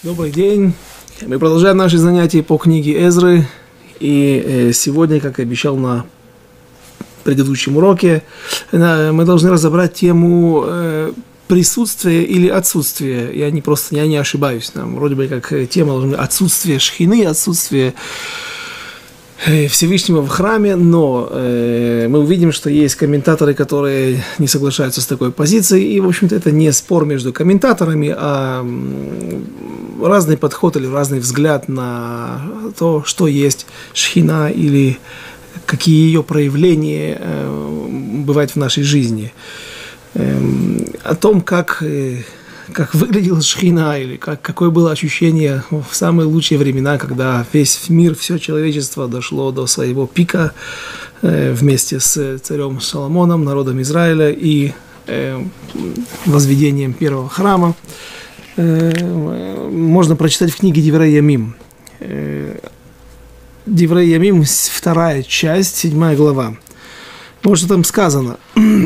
Добрый день. Мы продолжаем наши занятия по книге Эзры. И сегодня, как и обещал на предыдущем уроке, мы должны разобрать тему присутствия или отсутствия. Я не ошибаюсь. Там вроде бы как тема должна быть отсутствие шхины, отсутствие Всевышнего в храме, но мы увидим, что есть комментаторы, которые не соглашаются с такой позицией, и, в общем-то, это не спор между комментаторами, а разный подход или разный взгляд на то, что есть шхина или какие ее проявления бывают в нашей жизни. О том, как выглядела шхина, или какое было ощущение в самые лучшие времена, когда весь мир, все человечество дошло до своего пика вместе с царем Соломоном, народом Израиля и возведением первого храма. Можно прочитать в книге Деврей Ямим. Деврей Ямим, 2 часть, 7 глава. Вот что там сказано.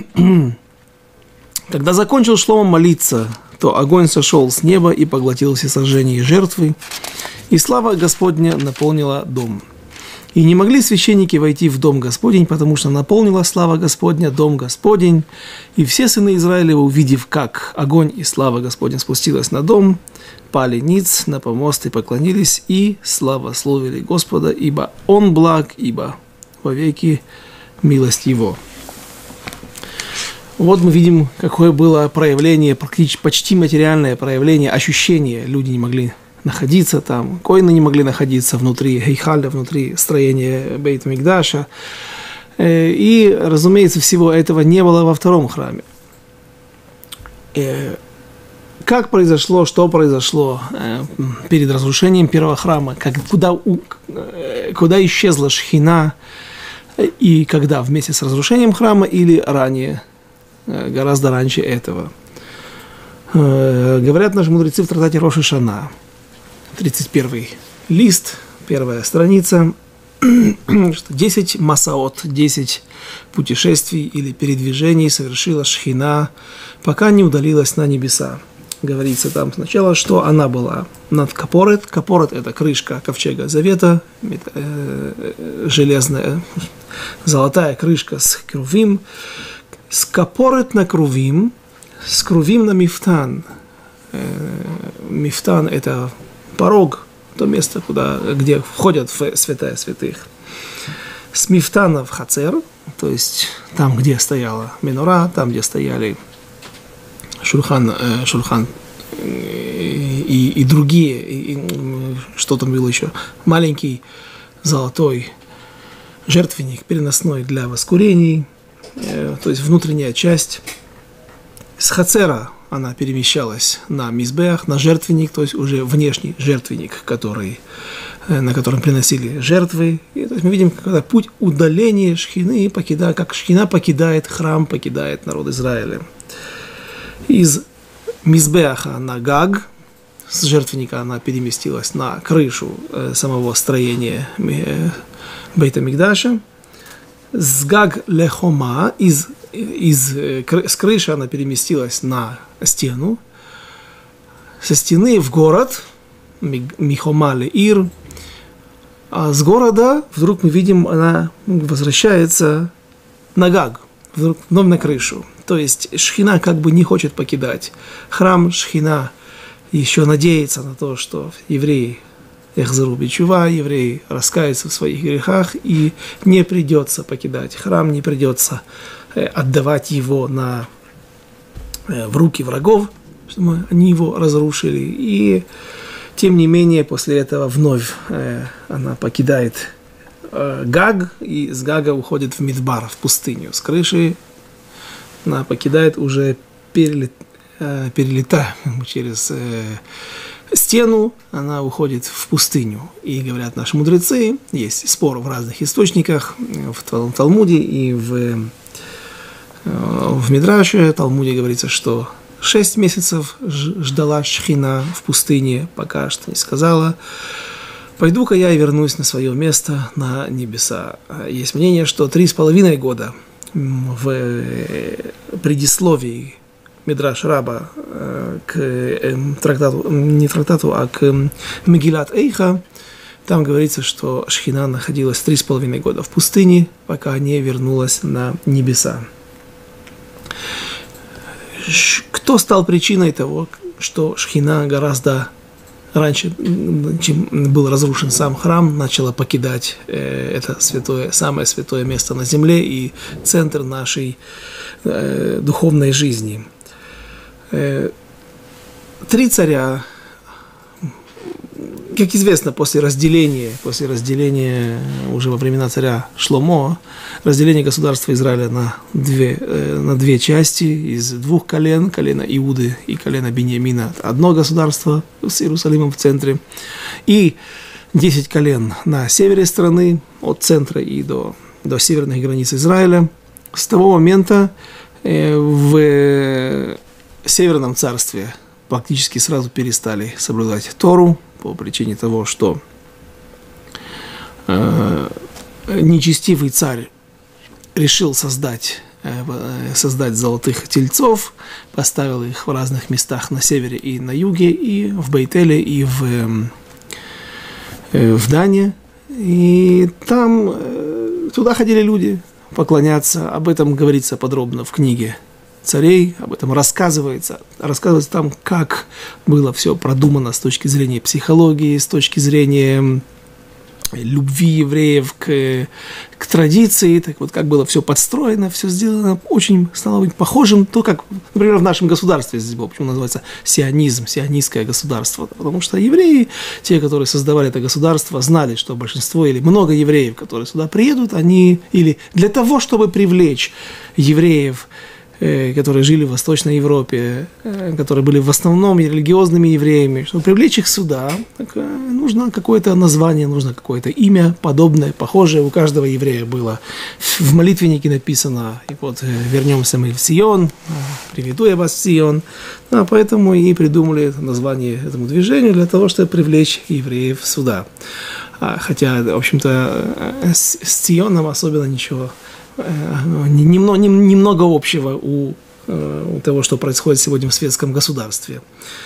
Когда закончил Шломо молиться, то огонь сошел с неба и поглотил все сожжения и жертвы, и слава Господня наполнила дом. И не могли священники войти в дом Господень, потому что наполнила слава Господня дом Господень. И все сыны Израиля, увидев, как огонь и слава Господня спустилась на дом, пали ниц на помост и поклонились, и славословили Господа, ибо Он благ, ибо вовеки милость Его. Вот мы видим, какое было проявление, почти материальное проявление, ощущение. Люди не могли находиться там, коины не могли находиться внутри Хейхаля, внутри строения Бейт-Микдаша. И, разумеется, всего этого не было во втором храме. Как произошло, что произошло перед разрушением первого храма, куда исчезла шхина, и когда вместе с разрушением храма или ранее, гораздо раньше этого. Говорят наши мудрецы в трактате Рош ха-Шана, 31 лист, 1 страница, что 10 масаот, 10 путешествий или передвижений совершила шхина, пока не удалилась на небеса. Говорится там сначала, что она была над Капорет. Капорет – это крышка ковчега Завета, железная, золотая крышка с крувим. С Капорет на крувим, с крувим на мифтан. Мифтан – это порог, то место, где входят в святая святых. С мифтана в хацер, то есть там, где стояла минора, там, где стояли шульхан и другие, что там было еще, маленький золотой жертвенник, переносной для воскурений, то есть внутренняя часть. С хацера она перемещалась на мизбеах, на жертвенник, то есть уже внешний жертвенник, на котором приносили жертвы. И, то есть мы видим, когда путь удаления шхины, как шхина покидает храм, покидает народ Израиля. Из мизбеаха на гаг, с жертвенника она переместилась на крышу самого строения Бейта Микдаша. С гаг лехома, с крыши она переместилась на стену, со стены в город, михома леир, а с города вдруг мы видим, она возвращается на гаг, вдруг вновь на крышу. То есть шхина как бы не хочет покидать храм, шхина еще надеется на то, что евреи Эхзеру бечува, евреи раскаются в своих грехах, и не придется покидать храм, не придется отдавать его в руки врагов, чтобы они его разрушили. И тем не менее, после этого вновь она покидает Гаг, и с Гага уходит в Мидбар, в пустыню. С крыши она покидает, уже перелетая через стену, она уходит в пустыню. И говорят наши мудрецы, есть спор в разных источниках, в Талмуде и в Мидраше. В Талмуде говорится, что 6 месяцев ждала шхина в пустыне, пока что не сказала: «Пойду-ка я и вернусь на свое место, на небеса». Есть мнение, что 3,5 года в предисловии Мидраш Раба к трактату, не трактату, а к Мегилат Эйха, там говорится, что Шхина находилась 3,5 года в пустыне, пока не вернулась на небеса. Кто стал причиной того, что Шхина гораздо раньше, чем был разрушен сам храм, начала покидать это святое, самое святое место на земле и центр нашей духовной жизни? 3 царя, как известно, после разделения уже во времена царя Шломо, разделение государства Израиля на две части из 2 колен, колена Иуды и колена Биньямина, одно государство с Иерусалимом в центре, и 10 колен на севере страны, от центра и до северных границ Израиля. С того момента в Северном царстве практически сразу перестали соблюдать Тору по причине того, что нечестивый царь решил создать золотых тельцов, поставил их в разных местах на севере и на юге, и в Бейтеле, и в Дане. И там туда ходили люди поклоняться. Об этом говорится подробно в книге Царей, об этом рассказывается там, как было все продумано с точки зрения психологии, с точки зрения любви евреев к традиции, так вот, как было все подстроено, все сделано, очень стало быть похожим, то, как, например, в нашем государстве, здесь было, почему называется сионизм, сионистское государство, потому что евреи, те, которые создавали это государство, знали, что большинство или много евреев, которые сюда приедут, они, или для того, чтобы привлечь евреев, которые жили в Восточной Европе, которые были в основном религиозными евреями, чтобы привлечь их сюда, нужно какое-то название, нужно какое-то имя подобное, похожее у каждого еврея было. В молитвеннике написано, и вот вернемся мы в Сион, приведу я вас в Сион. Поэтому и придумали это название этому движению для того, чтобы привлечь евреев сюда. Хотя, в общем-то, с Сионом особенно ничего немного общего у того, что происходит сегодня в светском государстве.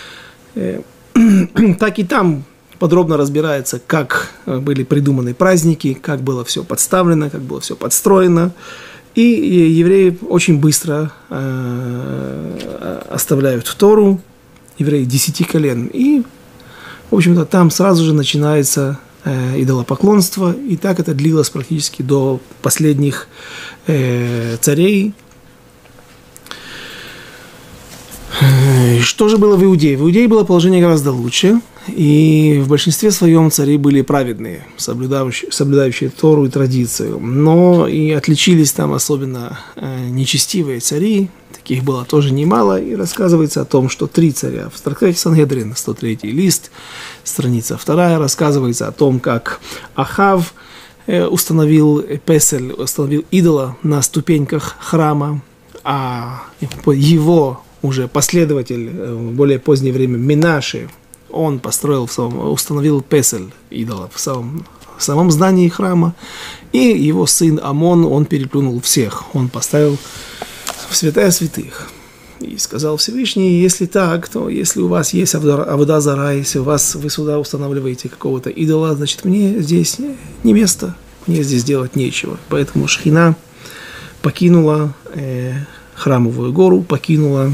Так и там подробно разбирается, как были придуманы праздники, как было все подставлено, как было все подстроено. И евреи очень быстро оставляют Тору, евреи 10 колен. И, в общем-то, там сразу же начинается идолопоклонство, и так это длилось практически до последних царей. Что же было в Иудее? В Иудее было положение гораздо лучше, и в большинстве своем цари были праведные, соблюдающие Тору и традицию, но и отличились там особенно нечестивые цари, таких было тоже немало, и рассказывается о том, что 3 царя в трактате Сангедрин, 103 лист, страница 2, рассказывается о том, как Ахав установил Песель, установил идола на ступеньках храма, а его уже последователь в более позднее время Менаши, он установил Песель, идола, в самом здании храма, и его сын Амон, он переплюнул всех, он поставил в святая святых. И сказал Всевышний, если так, то если у вас есть авода зара, если вы сюда устанавливаете какого-то идола, значит, мне здесь не место, мне здесь делать нечего. Поэтому Шхина покинула храмовую гору, покинула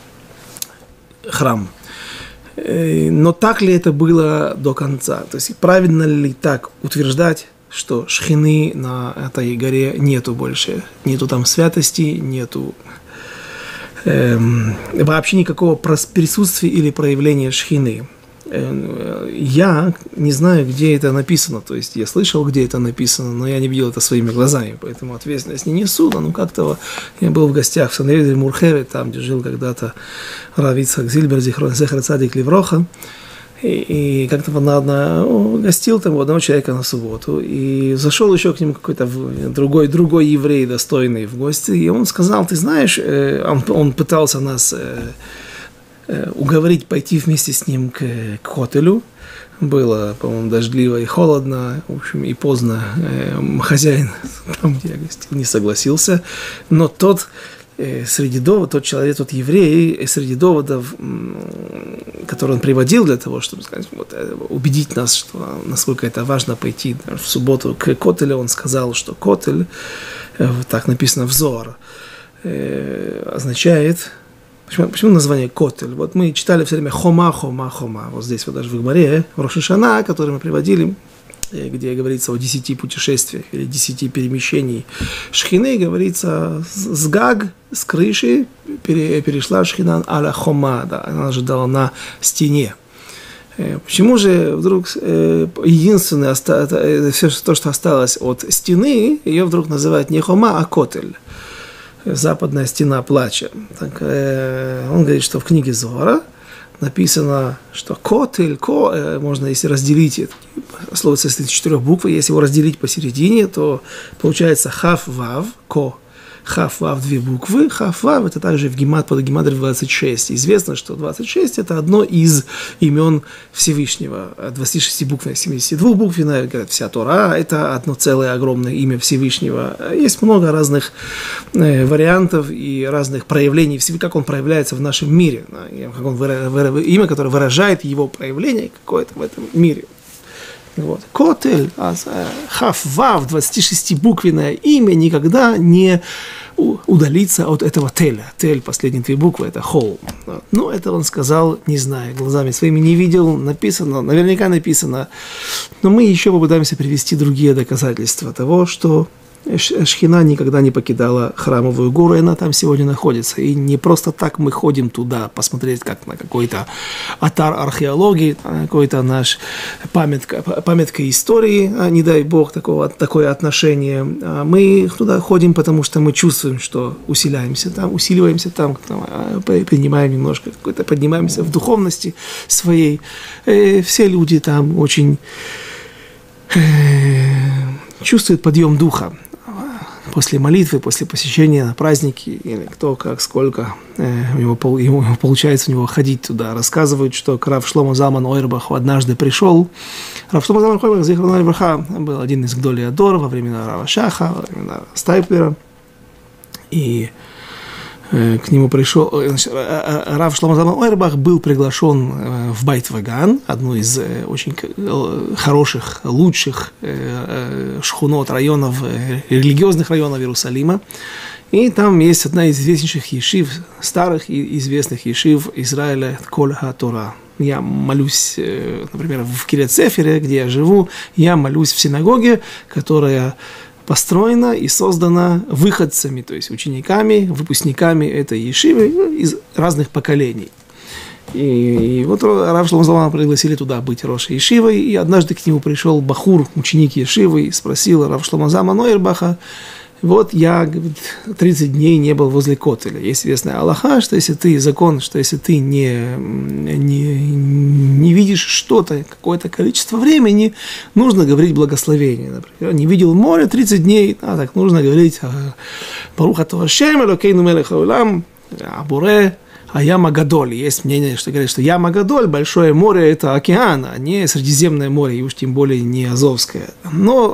храм. Но так ли это было до конца? То есть правильно ли так утверждать, что Шхины на этой горе нету больше? Нету там святости, нету вообще никакого присутствия или проявления Шхины. Я не знаю, где это написано, то есть я слышал, где это написано, но я не видел это своими глазами, поэтому ответственность не несу, но как-то я был в гостях в Саневеде Мурхеве, там, где жил когда-то Рав Ицхак Зильбер, зехер цадик левроха, и как-то гостил там у одного человека на субботу, и зашел еще к нему какой-то другой еврей, достойный, в гости, и он сказал, ты знаешь, он пытался нас уговорить пойти вместе с ним к хотелю. Было, по-моему, дождливо и холодно, в общем, и поздно. Хозяин, там, где я гостил, не согласился. Но тот среди доводов, тот человек, тот еврей, среди доводов, которые он приводил для того, чтобы сказать, вот, убедить нас, что насколько это важно пойти в субботу к Котелю, он сказал, что Котель, так написано в Зоар, означает... Почему название Котель? Вот мы читали все время Хома, Хома, Хома. Вот здесь вот даже в Гмаре, в Рош ха-Шана, который мы приводили, где говорится о 10 путешествиях или 10 перемещений Шхины, говорится с Гаг, с крыши, перешла Шхина аля Хома, да, она ожидала на стене. Почему же вдруг единственное, все то, что осталось от стены, ее вдруг называют не Хома, а Котель? Западная стена плача. Так, он говорит, что в книге Зоара написано, что Котель, можно, если разделить, слово состоит из 4 букв, если его разделить посередине, то получается Хав-Вав, Ко. Хав-Вав 2 буквы, Хав-Вав это также под гематрой 26. Известно, что 26 это одно из имен Всевышнего. 26 букв, 72 букв, говорят, вся Тора, это одно целое огромное имя Всевышнего. Есть много разных вариантов и разных проявлений, как он проявляется в нашем мире. Имя, которое выражает его проявление какое-то в этом мире. Вот. Котель, Хав-Вав, 26-буквенное имя никогда не удалится от этого теля. Тель, последние 2 буквы, это холм. Но это он сказал, не знаю, глазами своими не видел, написано, наверняка написано. Но мы еще попытаемся привести другие доказательства того, что Шхина никогда не покидала Храмовую гору, и она там сегодня находится. И не просто так мы ходим туда посмотреть, как на какой-то атар археологии, какой-то наш памятка истории, не дай бог такое отношение. Мы туда ходим, потому что мы чувствуем, что усиливаемся там, принимаем немножко какой-то, поднимаемся в духовности своей. Все люди там очень чувствуют подъем духа. После молитвы, после посещения на праздники, или кто, как, сколько, ему получается у него ходить туда. Рассказывают, что Рав Шломо Залман Ойрбах однажды пришел. Рав Шломо Залман Ойрбах, Зихроно левраха, был один из Гдолей Адор во времена Рава Шаха, во времена Стайплера. И к нему пришел, Рав Шломо Залман Ойрбах был приглашен в Байт-Ваган, одну из очень хороших, лучших шхунот, районов, религиозных районов Иерусалима. И там есть одна из известнейших ешив, старых и известных ешив Израиля, Коль ха-Тора. Я молюсь, например, в Кирьят-Сефере, где я живу, я молюсь в синагоге, которая построена и создана выходцами, то есть учениками, выпускниками этой ешивы из разных поколений. И вот Рав Шломо Залмана пригласили туда быть рош ешивой, и однажды к нему пришел бахур, ученик ешивы, и спросил Рав Шломо Залмана Ойрбаха: вот я, говорит, 30 дней не был возле Котеля. Есть известная алаха, что если ты, закон, что если ты не видишь что-то, какое-то количество времени, нужно говорить благословение. Например, не видел море 30 дней, так нужно говорить Барух ато Ашем Элокейну мелех хаолам абуре Аяма Гадоль. Есть мнение, что говорит, что Яма Гадоль, большое море, это океан, а не Средиземное море, и уж тем более не Азовское. Но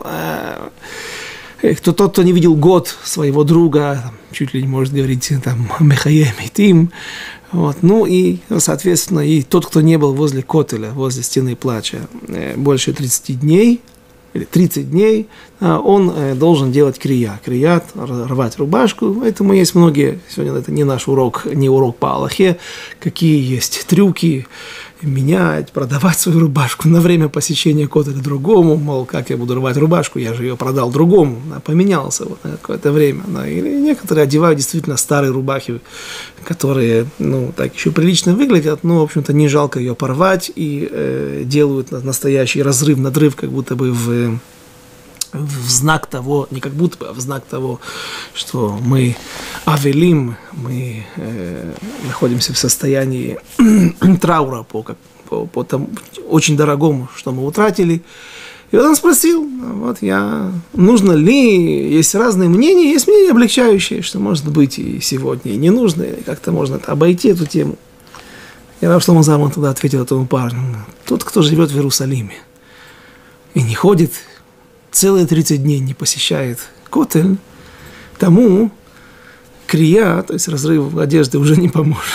тот, кто не видел год своего друга, чуть ли не может говорить там Мехаем и Тим. Вот. Ну и, соответственно, и тот, кто не был возле Котеля, возле стены плача больше 30 дней, или 30 дней, он должен делать крия. Крият, рвать рубашку. Поэтому есть многие, сегодня это не наш урок, не урок по Аллахе, какие есть трюки, менять, продавать свою рубашку на время посещения Котеля другому, мол, как я буду рвать рубашку, я же ее продал другому, поменялся вот на какое-то время. Или некоторые одевают действительно старые рубахи, которые, так еще прилично выглядят, но, в общем-то, не жалко ее порвать, и делают настоящий разрыв, надрыв, как будто бы в знак того, не как будто бы, а в знак того, что мы авелим, мы находимся в состоянии траура по тому очень дорогому, что мы утратили. И вот он спросил, нужно ли, есть разные мнения, есть мнения облегчающие, что может быть и сегодня, и не нужно, и как-то можно обойти эту тему. И Рав Шломо Залман тогда ответил этому парню: тот, кто живет в Иерусалиме и не ходит, целые 30 дней не посещает Котель, тому крия, то есть разрыв одежды, уже не поможет.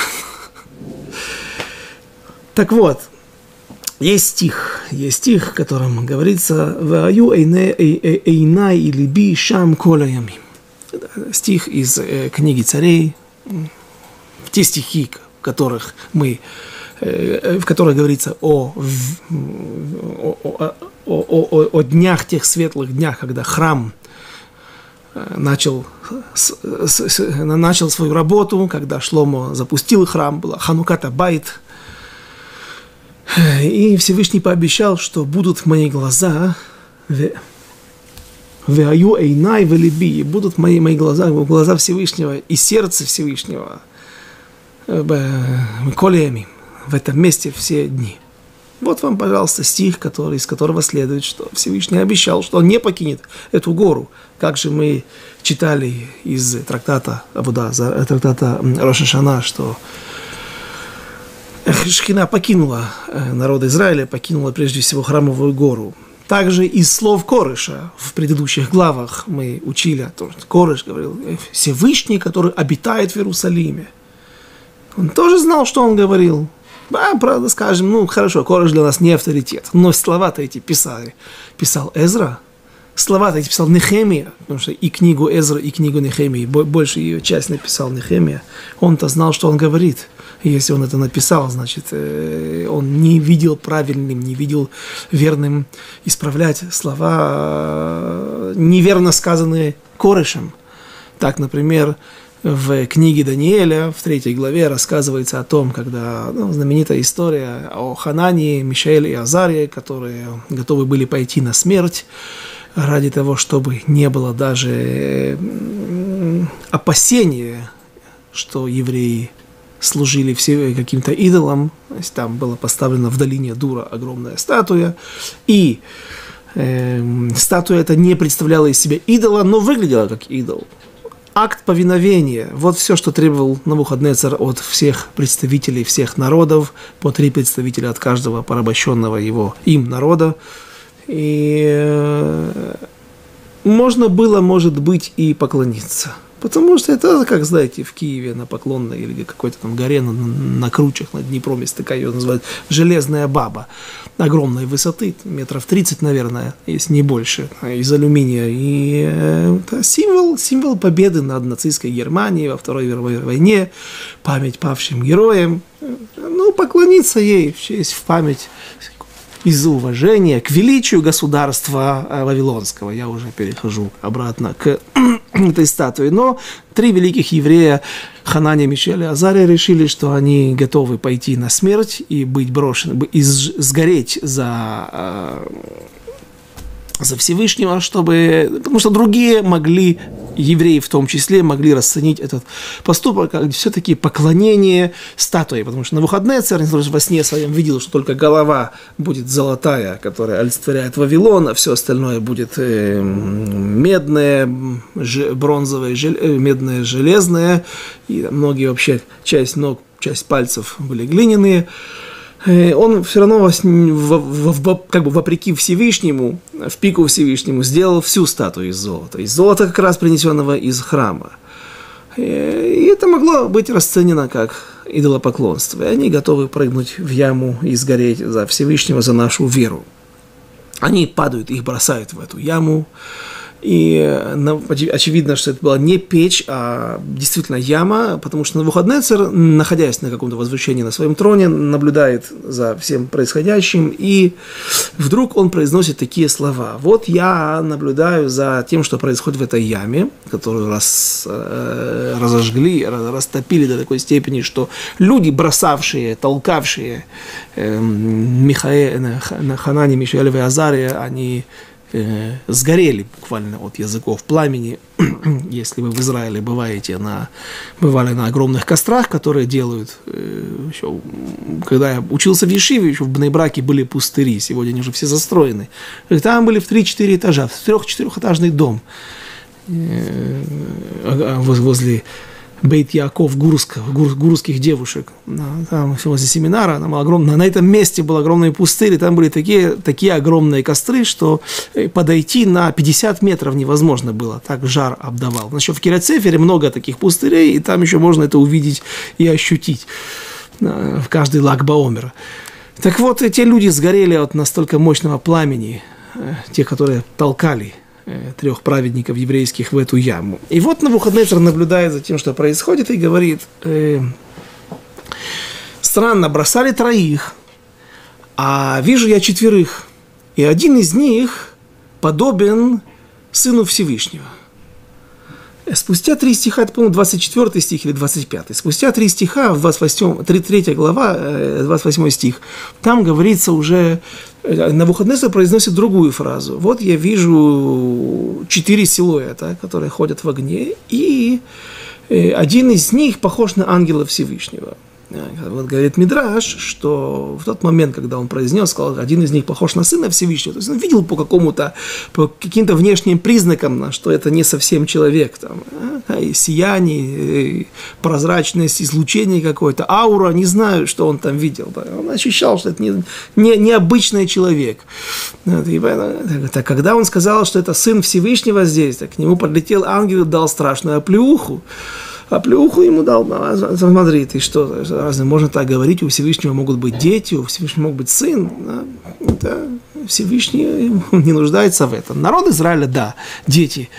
Так вот, есть стих, в котором говорится «Ваю эйнай и либи шам кола ямим». Стих из книги Царей, те стихи, в которых говорится о днях, тех светлых днях, когда храм начал свою работу, когда Шломо запустил храм, была Ханукат Абайт, и Всевышний пообещал, что будут мои глаза, «Веаю эйнай велиби», будут мои глаза Всевышнего и сердце Всевышнего, колеями, в этом месте все дни. Вот вам, пожалуйста, стих, из которого следует, что Всевышний обещал, что он не покинет эту гору. Как же мы читали из трактата Рош ха-Шана, что Шхина покинула народ Израиля, покинула прежде всего храмовую гору. Также из слов Кореша в предыдущих главах мы учили о том, что Кореш говорил Всевышний, который обитает в Иерусалиме. Он тоже знал, что он говорил. Да, правда, скажем, хорошо, Кореш для нас не авторитет, но слова-то эти писал Эзра, слова-то эти писал Нехемия, потому что и книгу Эзра, и книгу Нехемии, большую ее часть написал Нехемия. Он-то знал, что он говорит. И если он это написал, значит, он не видел правильным, не видел верным исправлять слова, неверно сказанные Корешем. Так, например, в книге Даниэля, в 3 главе, рассказывается о том, когда знаменитая история о Ханании, Мишаэле и Азарии, которые готовы были пойти на смерть ради того, чтобы не было даже опасения, что евреи служили все каким-то идолам. То есть там была поставлена в долине Дура огромная статуя, и статуя эта не представляла из себя идола, но выглядела как идол. Акт повиновения – вот все, что требовал Навуходоносор от всех представителей всех народов, по 3 представителя от каждого порабощенного им народа. И можно было, может быть, и поклониться. Потому что это, как знаете, в Киеве на Поклонной или какой-то там горе на кручах над Днепром есть такая, ее называют «Железная баба» огромной высоты, 30 метров, наверное, если не больше, из алюминия. И это символ победы над нацистской Германией во Второй мировой войне, память павшим героям. Поклониться ей в честь, в память, из уважения к величию государства Вавилонского. Я уже перехожу обратно к этой статуе. Но 3 великих еврея, Ханания, Мишаэль и Азария, решили, что они готовы пойти на смерть и быть брошены, и сгореть за Всевышнего, потому что другие евреи в том числе, могли расценить этот поступок как все-таки поклонение статуе, потому что Навуходоносор во сне своем видел, что только голова будет золотая, которая олицетворяет Вавилон, а все остальное будет медное, бронзовое, медное, железное, и многие вообще часть ног, часть пальцев были глиняные. Он все равно, вопреки Всевышнему, в пику Всевышнему, сделал всю статую из золота. Из золота как раз принесенного из храма. И это могло быть расценено как идолопоклонство. И они готовы прыгнуть в яму и сгореть за Всевышнего, за нашу веру. Они падают, их бросают в эту яму. И очевидно, что это была не печь, а действительно яма, потому что Навуходоносор, находясь на каком-то возвышении на своем троне, наблюдает за всем происходящим, и вдруг он произносит такие слова: «Вот я наблюдаю за тем, что происходит в этой яме, которую разожгли, растопили до такой степени, что люди, бросавшие, толкавшие Ханани, Мишаэля и Азария, они сгорели буквально от языков пламени. Если вы в Израиле бывали на огромных кострах, которые делают, еще, когда я учился в Ешиве, еще в Бней-Браке были пустыри, сегодня они уже все застроены. Там были в 3-4 этажа, в 3-4-этажный дом возле Бейт Яаков гурских девушек. Там возле семинара, там на этом месте был огромный пустырь, и там были такие огромные костры, что подойти на 50 метров невозможно было, так жар обдавал. Еще в Кирьят-Сефере много таких пустырей, и там еще можно это увидеть и ощутить в каждый Lag BaOmer. Так вот, те люди сгорели от настолько мощного пламени, те, которые толкали 3 праведников еврейских в эту яму. И вот Навуходоносор наблюдает за тем, что происходит, и говорит: странно, бросали 3, а вижу я 4, и один из них подобен Сыну Всевышнего. Спустя 3 стиха, это, по-моему, 24 стих или 25. Спустя 3 стиха, в 3 глава, 28 стих, там говорится уже, Навуходоносор произносит другую фразу. Вот я вижу 4 силуэта, которые ходят в огне, и один из них похож на ангела Всевышнего. Вот говорит Мидраш, что в тот момент, когда он произнес, сказал, один из них похож на Сына Всевышнего, то есть он видел по каким-то внешним признакам, что это не совсем человек, там, сияние, прозрачность, излучение какое-то, аура, не знаю, что он там видел, да. Он ощущал, что это необычный человек. Так, когда он сказал, что это Сын Всевышнего здесь, так, к нему подлетел ангел и дал страшную оплеуху. А плюху ему дал, смотри, ты что, разве можно так говорить, у Всевышнего могут быть дети, у Всевышнего может быть сын, да? Это Всевышний не нуждается в этом. Народ Израиля, да, дети,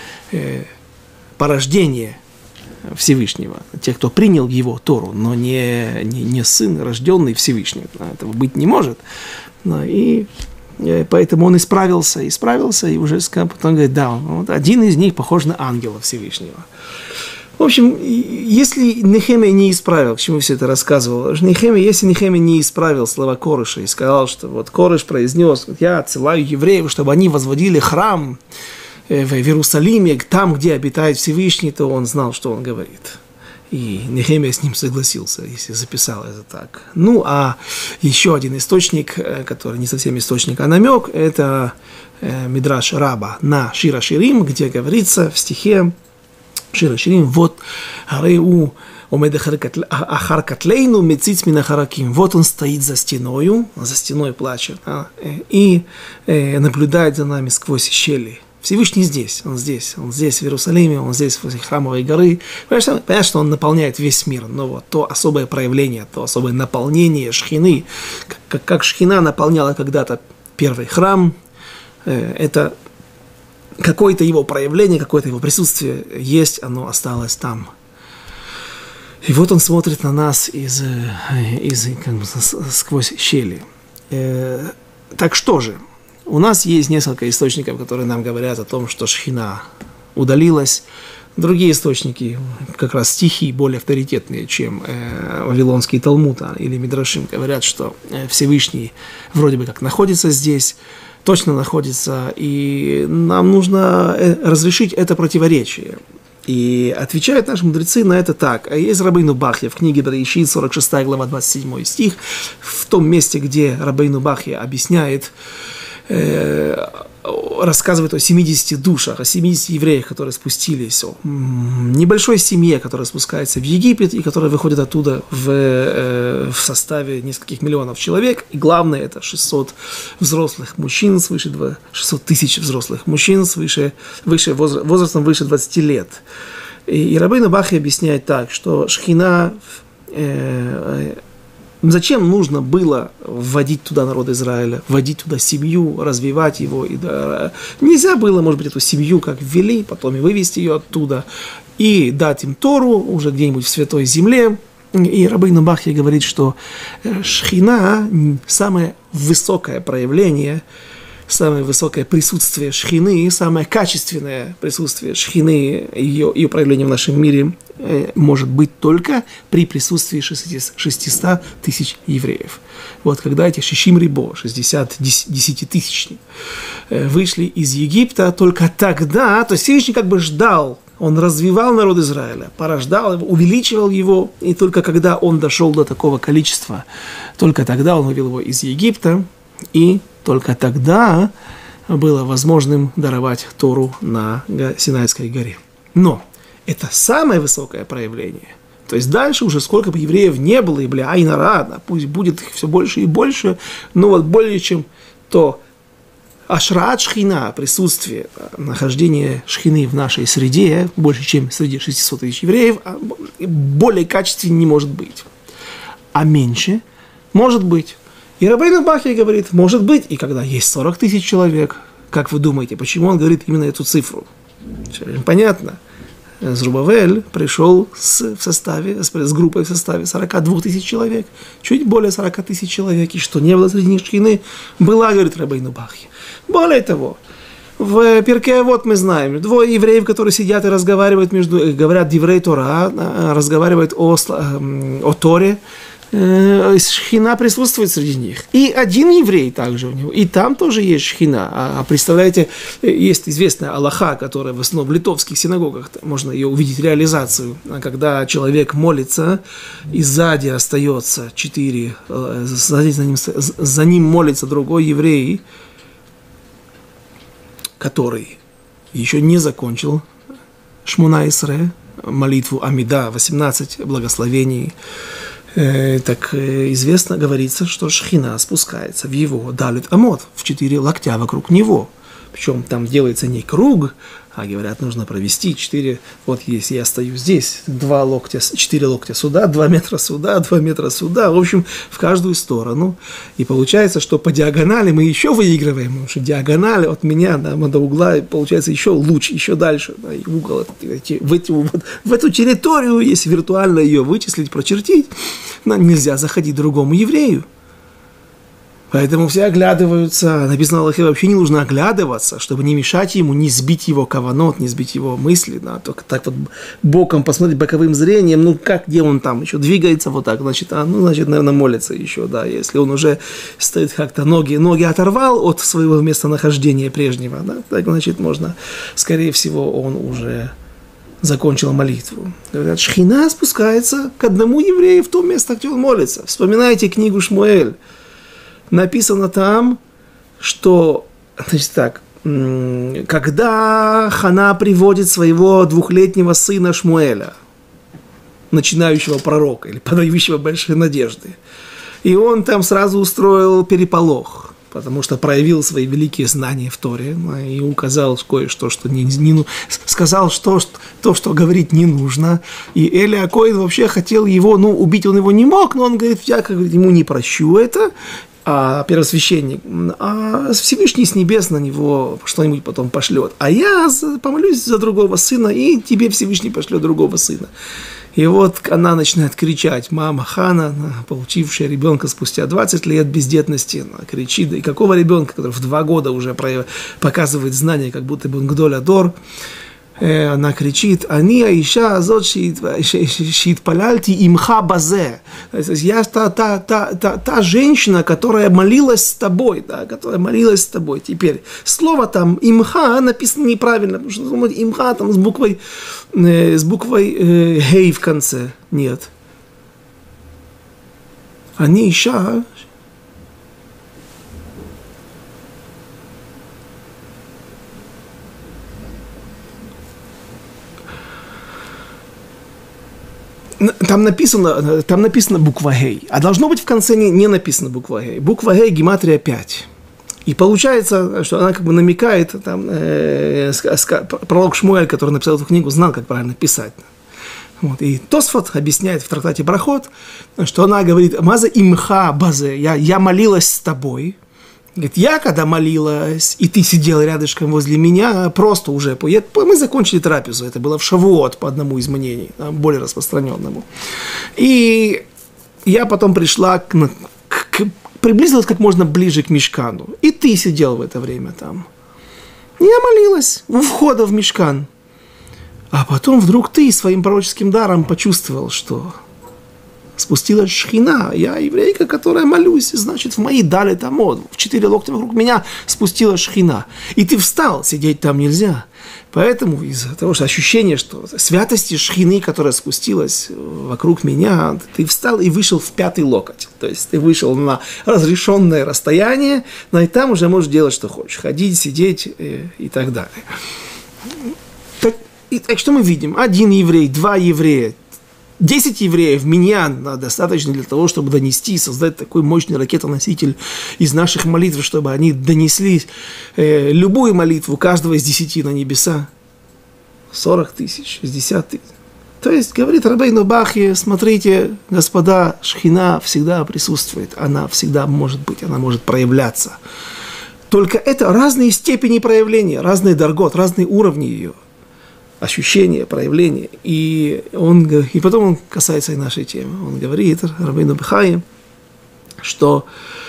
порождение Всевышнего, те, кто принял его Тору, но не сын, рожденный Всевышним, этого быть не может. И поэтому он исправился, и уже потом говорит, да, вот один из них похож на ангела Всевышнего. В общем, если Нехемия не исправил, к чему все это рассказывал, если Нехемия не исправил слова Кореша и сказал, что вот Кореш произнес, я отсылаю евреев, чтобы они возводили храм в Иерусалиме, там, где обитает Всевышний, то он знал, что он говорит. И Нехемия с ним согласился, если записал это так. Ну, а еще один источник, который не совсем источник, а намек, это Мидраш Раба на Шир ха-Ширим, где говорится в стихе Шир ха-Ширим, вот Ареу омед ахар котлейну мециц мин ахараким. Вот он стоит за стеной плачет, и наблюдает за нами сквозь щели. Всевышний здесь, он здесь в Иерусалиме, он здесь возле храмовой горы. Понятно, что он наполняет весь мир, но вот то особое проявление, то особое наполнение шхины, как шхина наполняла когда-то первый храм, это какое-то его проявление, какое-то его присутствие есть, оно осталось там. И вот он смотрит на нас сквозь щели. Так что же? У нас есть несколько источников, которые нам говорят о том, что шхина удалилась. Другие источники, как раз стихи, более авторитетные, чем Вавилонский Талмуд или Мидрашим, говорят, что Всевышний вроде бы как находится здесь, точно находится, и нам нужно разрешить это противоречие. И отвечают наши мудрецы на это так. Есть Рабейну Бахья в книге Берешит, 46 глава, 27 стих, в том месте, где Рабейну Бахья объясняет, рассказывает о 70 душах, о 70 евреях, которые спустились, о небольшой семье, которая спускается в Египет и которая выходит оттуда в составе нескольких миллионов человек. И главное, это 600 взрослых мужчин, 600 тысяч взрослых мужчин возрастом выше 20 лет. И Рабейну Бахья объясняет так, что шхина... Зачем нужно было вводить туда народ Израиля, вводить туда семью, развивать его? Нельзя было, может быть, эту семью как ввели, потом и вывести ее оттуда, и дать им Тору уже где-нибудь в Святой Земле. И Рабейну Бахья говорит, что шхина – самое высокое проявление, самое высокое присутствие шхины, самое качественное присутствие шхины, ее проявление в нашем мире может быть только при присутствии 600 тысяч евреев. Вот когда эти 60 тысячник вышли из Египта, только тогда, то есть Всевышний как бы ждал, он развивал народ Израиля, порождал его, увеличивал его, и только когда он дошел до такого количества, только тогда он вывел его из Египта, и только тогда было возможным даровать Тору на Синайской горе. Но это самое высокое проявление. То есть дальше уже сколько бы евреев не было, и бля, ай нарада, пусть будет их все больше и больше, но вот более чем то ашраат шхина, присутствие, нахождение шхины в нашей среде, больше, чем среди 600 тысяч евреев, более качественнее не может быть. А меньше может быть. И Рабейну Бахья говорит, может быть, и когда есть 40 тысяч человек, как вы думаете, почему он говорит именно эту цифру? Понятно. Зрубавель пришел с группой в составе 42 тысяч человек, чуть более 40 тысяч человек, и что не было среди них шхины, была, говорит Рабейну Бахья. Более того, в Пиркей Авот мы знаем, двое евреев, которые сидят и разговаривают говорят диврей Тора, разговаривают о Торе, шхина присутствует среди них. И один еврей также у него, и там тоже есть шхина. А представляете, есть известная алаха, которая в основном в литовских синагогах, можно ее увидеть реализацию, когда человек молится, и сзади остается 4, за ним молится другой еврей, который еще не закончил Шмуна Исре, молитву Амида, 18 благословений. Так известно, говорится, что шхина спускается в его далит амот, в 4 локтя вокруг него. Причем там делается не круг, а говорят, нужно провести 4, вот если я стою здесь, 4 локтя сюда, 2 метра сюда, 2 метра сюда, в общем, в каждую сторону. И получается, что по диагонали мы еще выигрываем, потому что диагональ от меня до угла получается еще лучше, еще дальше. Да, и угол, в эту территорию, если виртуально ее вычислить, прочертить, нельзя заходить другому еврею. Поэтому все оглядываются, написано в Аллахе, вообще не нужно оглядываться, чтобы не мешать ему, не сбить его каванот, не сбить его мысли, да, только так вот боком посмотреть, боковым зрением, где он там еще двигается вот так, значит, наверное, молится еще, да, если он уже стоит как-то, ноги оторвал от своего местонахождения прежнего, да, так, значит, можно, скорее всего, он уже закончил молитву. Говорят, шхина спускается к одному еврею в то место, где он молится. Вспоминайте книгу Шмуэль. Написано там, что, значит так, когда Хана приводит своего 2-летнего сына Шмуэля, начинающего пророка или подающего большие надежды, и он там сразу устроил переполох, потому что проявил свои великие знания в Торе, и указал кое-что, что сказал то, что говорить не нужно. И Эли Акоин вообще хотел его, убить он его не мог, но он говорит, я ему не прощу это. А первосвященник, а Всевышний с небес на него что-нибудь потом пошлет. А я помолюсь за другого сына, и тебе Всевышний пошлет другого сына. И вот она начинает кричать, мама Хана, получившая ребенка спустя 20 лет бездетности, она кричит, и какого ребенка, который в 2 года уже показывает знания, как будто бы он Гдоль Адор. Она кричит, «Ани аиша азот шиитпаляльти имха базе». Я та женщина, которая молилась с тобой, да, которая молилась с тобой. Теперь слово там имха написано неправильно, потому что имха там с буквой гей в конце. Нет. Ани аиша. Там написано буква «гей», а должно быть в конце не написано буква «гей». Буква «гей» гематрия 5. И получается, что она как бы намекает, пророк Шмуэль, который написал эту книгу, знал, как правильно писать. Вот. И Тосфот объясняет в трактате Брахот, что она говорит «Маза имха базе», я молилась с тобой. Говорит, я когда молилась, и ты сидел рядышком возле меня, просто уже, мы закончили трапезу, это было в Шавуот, по одному из мнений, более распространенному. И я потом пришла, приблизилась как можно ближе к Мишкану, и ты сидел в это время там. Я молилась у входа в Мишкан. А потом вдруг ты своим пророческим даром почувствовал, что спустилась шхина, я еврейка, которая молюсь, значит, в моей дали тамод, в 4 локтя вокруг меня спустилась шхина. И ты встал, сидеть там нельзя. Поэтому из-за того, что ощущение, что святости шхины, которая спустилась вокруг меня, ты встал и вышел в 5-й локоть. То есть ты вышел на разрешенное расстояние, но и там уже можешь делать, что хочешь. Ходить, сидеть и так далее. Так И так что мы видим? 1 еврей, 2 еврея, 10 евреев, миньян достаточно для того, чтобы донести, создать такой мощный ракетоноситель из наших молитв, чтобы они донесли любую молитву каждого из 10 на небеса. 40 тысяч, 60 тысяч. То есть, говорит Рабейну Бахья, смотрите, господа, шхина всегда присутствует, она всегда может быть, она может проявляться. Только это разные степени проявления, разные даргот, разные уровни ее. Ощущения, проявления. И потом он касается и нашей темы. Он говорит, Рабейну Бахья, что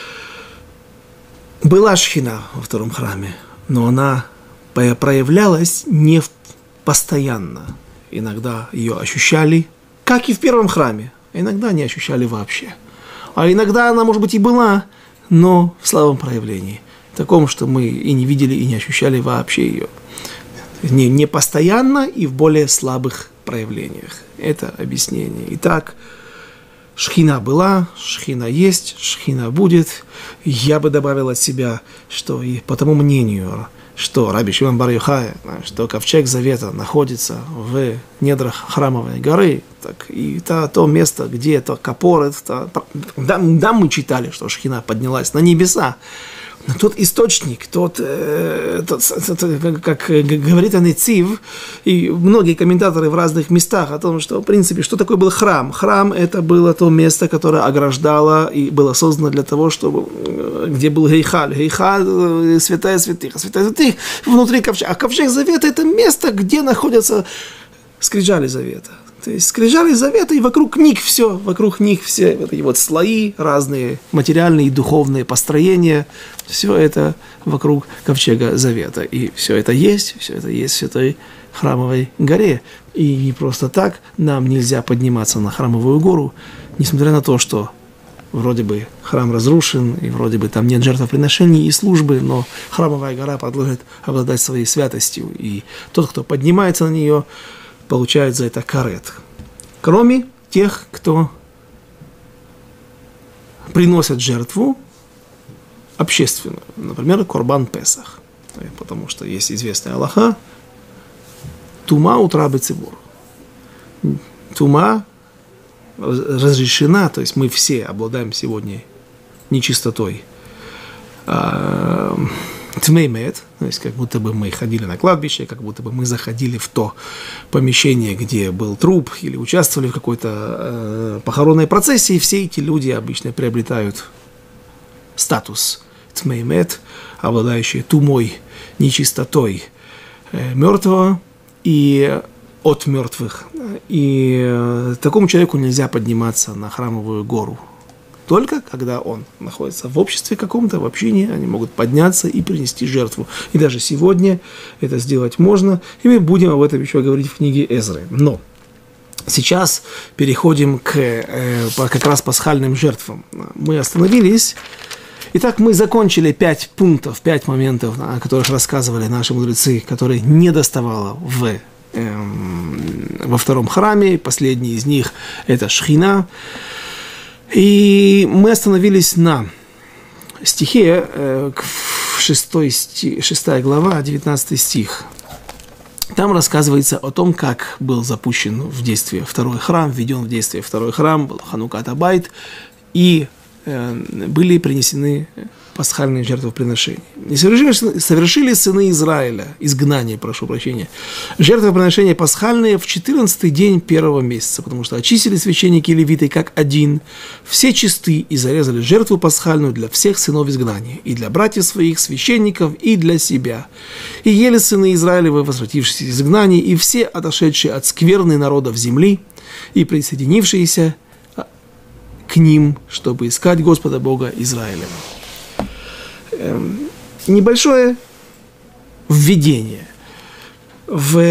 была шхина во втором храме, но она проявлялась не постоянно. Иногда ее ощущали, как и в первом храме, а иногда не ощущали вообще. А иногда она, может быть, и была, но в слабом проявлении. Таком, что мы и не видели, и не ощущали вообще ее. Не постоянно и в более слабых проявлениях. Это объяснение. Итак, шхина была, шхина есть, шхина будет. Я бы добавил от себя, что и по тому мнению, что Раби Шимон бар Йохай, что ковчег Завета находится в недрах храмовой горы, так и то место, где это капорет, да, мы читали, что шхина поднялась на небеса. Но тот источник, как говорит Анецив, и многие комментаторы в разных местах о том, что, в принципе, что такое был храм. Храм – это было то место, которое ограждало и было создано для того, чтобы, где был гейхаль. Гейхаль – святая святых. Святая святых внутри ковчега. А ковчег Завета – это место, где находятся скрижали Завета. То есть скрижали Завета, и вокруг них все вот эти вот слои, разные материальные и духовные построения, все это вокруг ковчега Завета. И все это есть в Святой Храмовой горе. И не просто так нам нельзя подниматься на Храмовую гору, несмотря на то, что вроде бы храм разрушен, и вроде бы там нет жертвоприношений и службы, но Храмовая гора продолжает обладать своей святостью. И тот, кто поднимается на нее, получают за это карет. Кроме тех, кто приносят жертву общественную, например, Корбан Песах. Потому что есть известная алаха тума утрабы цибур. Тума разрешена, то есть мы все обладаем сегодня нечистотой. Тмеймет, то есть как будто бы мы ходили на кладбище, как будто бы мы заходили в то помещение, где был труп, или участвовали в какой-то похоронной процессии. Все эти люди обычно приобретают статус тмеймет, обладающий тумой, нечистотой мертвого и от мертвых. И такому человеку нельзя подниматься на Храмовую гору. Только когда он находится в обществе каком-то, в общине, они могут подняться и принести жертву. И даже сегодня это сделать можно. И мы будем об этом еще говорить в книге Эзры. Но сейчас переходим к как раз пасхальным жертвам. Мы остановились. Итак, мы закончили 5 пунктов, 5 моментов, о которых рассказывали наши мудрецы, которые не доставало во втором храме. Последний из них – это шхина. И мы остановились на стихе, 6 глава, 19 стих. Там рассказывается о том, как был запущен в действие второй храм, введен в действие второй храм, был Ханукат Абайт, и были принесены пасхальные жертвоприношения. И совершили сыны Израиля, изгнание, прошу прощения, жертвоприношения пасхальные в 14-й день первого месяца, потому что очистили священники и левиты как один, все чисты, и зарезали жертву пасхальную для всех сынов изгнания, и для братьев своих, священников, и для себя. И ели сыны Израилевы, возвратившиеся из изгнания, и все отошедшие от скверны народов земли, и присоединившиеся к ним, чтобы искать Господа Бога Израиля. Небольшое введение. В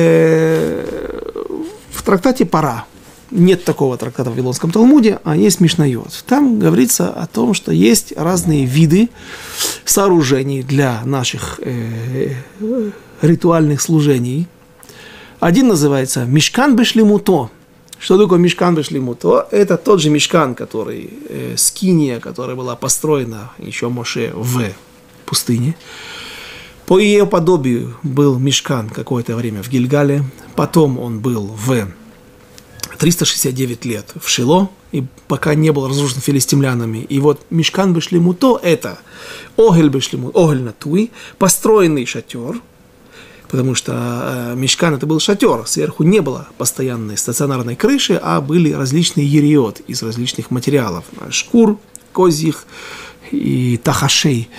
трактате Пара, нет такого трактата в Вавилонском Талмуде, а есть Мишнайот. Там говорится о том, что есть разные виды сооружений для наших ритуальных служений. Один называется Мишкан бешлемуто. Что такое Мишкан бешлемуто? Это тот же Мишкан, который, скиния, которая была построена еще Моше в пустыне. По ее подобию был мишкан какое-то время в Гильгале, потом он был в 369 лет в Шило, и пока не был разрушен филистимлянами. И вот мишкан бешлемуто – это огель бешлемут, огель натуй, построенный шатер, потому что мишкан это был шатер, сверху не было постоянной стационарной крыши, а были различные ериот из различных материалов, шкур, козьих и тахашей.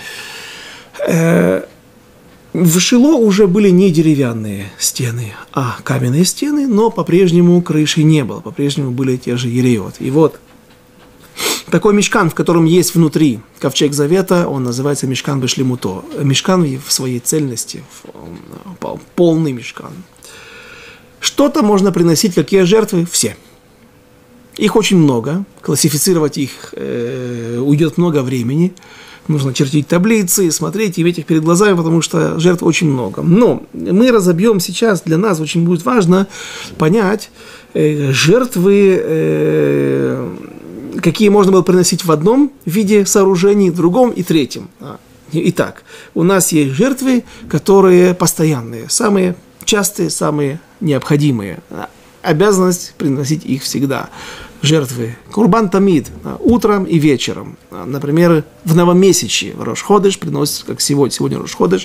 В Шило уже были не деревянные стены, а каменные стены, но по-прежнему крыши не было, по-прежнему были те же ериот. И вот такой мишкан, в котором есть внутри ковчег завета, он называется мишкан бешлемуто. Мишкан в своей цельности, полный мишкан. Что-то можно приносить, какие жертвы? Все. Их очень много, классифицировать их уйдет много времени. Нужно чертить таблицы, смотреть, иметь их перед глазами, потому что жертв очень много. Но мы разобьем сейчас, для нас очень будет важно понять жертвы, какие можно было приносить в одном виде сооружений, в другом и третьем. Итак, у нас есть жертвы, которые постоянные, самые частые, самые необходимые. Обязанность приносить их всегда. Жертвы Курбан Тамид утром и вечером. Например, в новомесячье в Рош-Ходеш приносят, как сегодня Рош-Ходеш,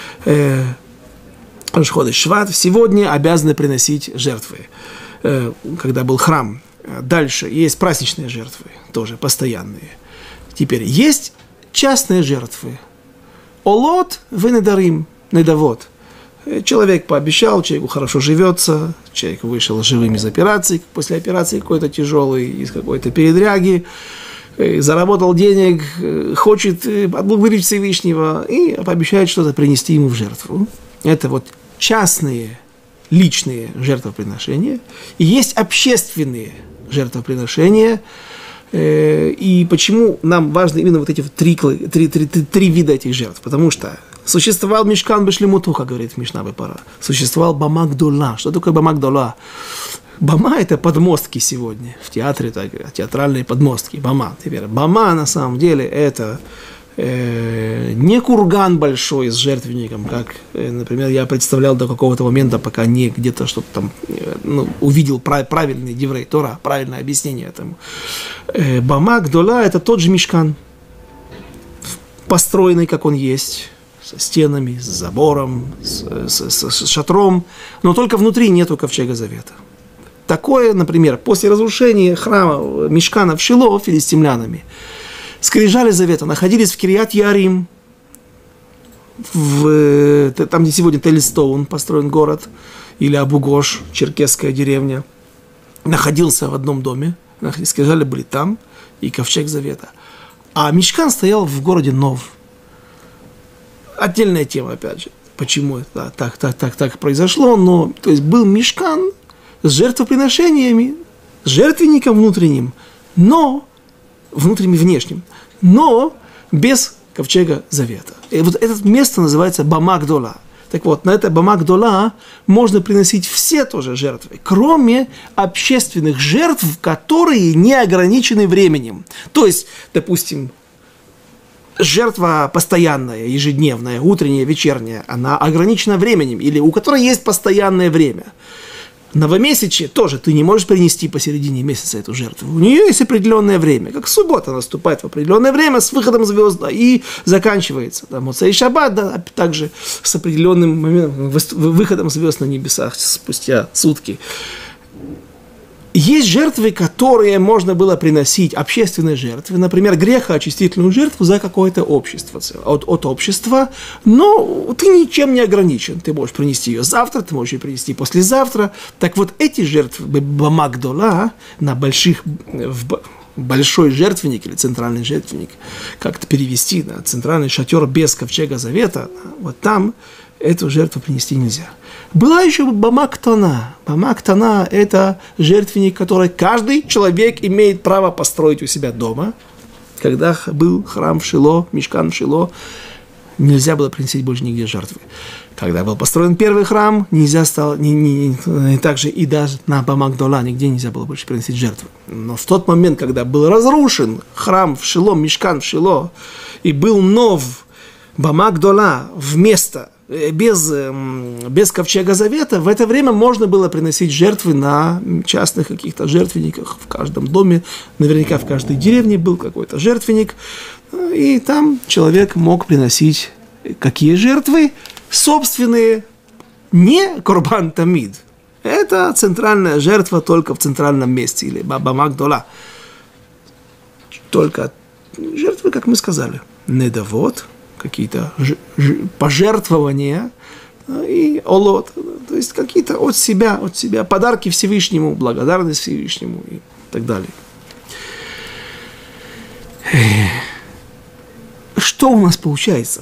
Рош-Ходеш Шват, сегодня обязаны приносить жертвы, когда был храм. Дальше есть праздничные жертвы, тоже постоянные. Теперь есть частные жертвы. Олот венедарим, недовод. Человек пообещал, человеку хорошо живется, человек вышел живым из операции, после операции какой-то тяжелый, из какой-то передряги, заработал денег, хочет отблагодарить Всевышнего и пообещает что-то принести ему в жертву. Это вот частные, личные жертвоприношения. И есть общественные жертвоприношения. И почему нам важно именно вот эти три вида этих жертв? Потому что существовал мишкан бешлемуту, как говорит Мишна Бепара. Существовал бама гдола. Что такое бама гдола? Бама – это подмостки сегодня. В театре так, театральные подмостки. Бама. Теперь бама на самом деле это не курган большой с жертвенником, как, например, я представлял до какого-то момента, пока не где-то что-то там увидел правильный Деврей Тора, правильное объяснение этому. Бама гдола – это тот же мишкан, построенный, как он есть, со стенами, с забором, с шатром, но только внутри нету ковчега завета. Такое, например, после разрушения храма мишкана в Шило филистимлянами, скрижали завета находились в Кирьят-Ярим, там, где сегодня Телистоун построен город, или Абу-Гош, черкесская деревня, находился в одном доме, скрижали были там, и ковчег завета. А мишкан стоял в городе Нов. Отдельная тема, опять же, почему это так произошло, но, то есть, был мишкан с жертвоприношениями, с жертвенником внутренним, но внутренним и внешним, но без ковчега завета. И вот это место называется Бама Гдола. Так вот, на это Бама Гдола можно приносить все тоже жертвы, кроме общественных жертв, которые не ограничены временем. То есть, допустим, жертва постоянная, ежедневная, утренняя, вечерняя, она ограничена временем, или у которой есть постоянное время. Новомесячье тоже ты не можешь принести посередине месяца эту жертву. У нее есть определенное время. Как суббота наступает в определенное время с выходом звезд, и заканчивается. Да, Моцей Шаббат, да, также с определенным моментом, выходом звезд на небесах спустя сутки. Есть жертвы, которые можно было приносить, общественные жертвы, например, грехоочистительную жертву за какое-то общество, от общества, но ты ничем не ограничен. Ты можешь принести ее завтра, ты можешь ее принести послезавтра. Так вот, эти жертвы, Бама Гдола, на большой жертвенник или центральный жертвенник, как-то перевести, да, центральный шатер без ковчега завета, вот там эту жертву принести нельзя. Была еще Бама Ктана. Бама Ктана – это жертвенник, который каждый человек имеет право построить у себя дома. Когда был храм в Шило, мишкан в Шило, нельзя было приносить больше нигде жертвы. Когда был построен первый храм, нельзя стало, также и даже на Бама Гдола нигде нельзя было больше приносить жертвы. Но в тот момент, когда был разрушен храм в Шило, мишкан в Шило, и был Бама Гдола вместо, без ковчега завета, в это время можно было приносить жертвы на частных каких-то жертвенниках в каждом доме. Наверняка в каждой деревне был какой-то жертвенник. И там человек мог приносить какие жертвы? Собственные, не Корбан Тамид. Это центральная жертва только в центральном месте, или Бама Гдола. Только жертвы, как мы сказали, недовод, какие-то пожертвования и олот, то есть какие-то от себя, подарки Всевышнему, благодарность Всевышнему и так далее. Что у нас получается?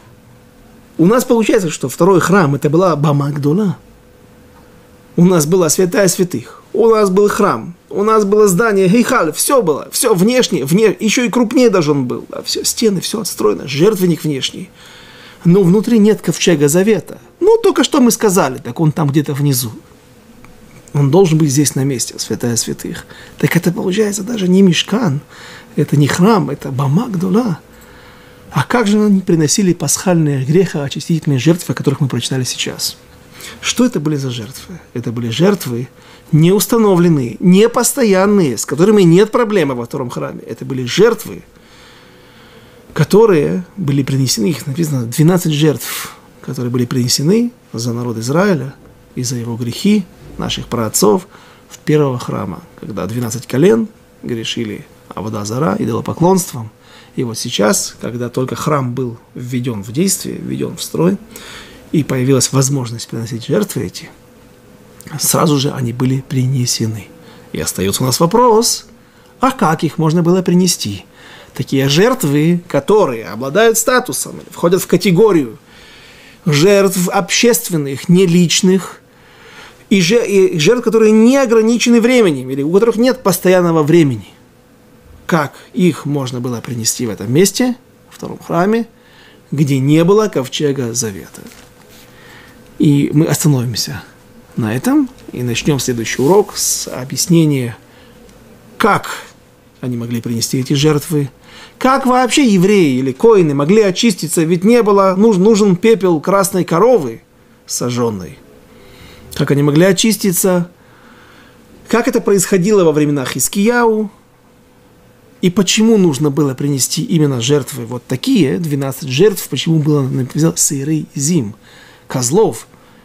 У нас получается, что второй храм это была Бама Гдола. У нас была святая святых, у нас был храм, у нас было здание Гейхаль, все было, все внешне, еще и крупнее даже он был, да, все, стены, все отстроено, жертвенник внешний. Но внутри нет ковчега завета. Ну, только что мы сказали, так он там где-то внизу. Он должен быть здесь на месте, святая святых. Так это получается даже не мишкан, это не храм, это Бама Гдола. А как же они приносили пасхальные грехоочистительные жертвы, о которых мы прочитали сейчас? Что это были за жертвы? Это были жертвы не установленные, не постоянные, с которыми нет проблемы во втором храме. Это были жертвы, которые были принесены, их написано 12 жертв, которые были принесены за народ Израиля и за его грехи, наших праотцов, в первого храма, когда 12 колен грешили авода зара, идолопоклонством. И вот сейчас, когда только храм был введен в действие, введен в строй, и появилась возможность приносить жертвы эти, сразу же они были принесены. И остается у нас вопрос, а как их можно было принести? Такие жертвы, которые обладают статусом, входят в категорию жертв общественных, не личных, и жертв, которые не ограничены временем, или у которых нет постоянного времени. Как их можно было принести в этом месте, в втором храме, где не было ковчега завета? И мы остановимся на этом и начнем следующий урок с объяснения, как они могли принести эти жертвы, как вообще евреи или коины могли очиститься, ведь не было, нужен пепел красной коровы сожженной. Как они могли очиститься, как это происходило во времена Хискияу, и почему нужно было принести именно жертвы вот такие, 12 жертв, почему было написано «Сейрей зим», козлов,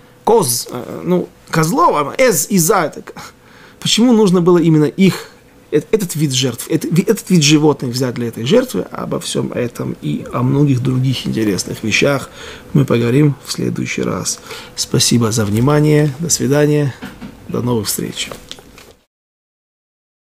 козлов, эз и за. Почему нужно было именно их, этот вид жертв, этот вид животных взять для этой жертвы? Обо всем этом и о многих других интересных вещах мы поговорим в следующий раз. Спасибо за внимание, до свидания, до новых встреч.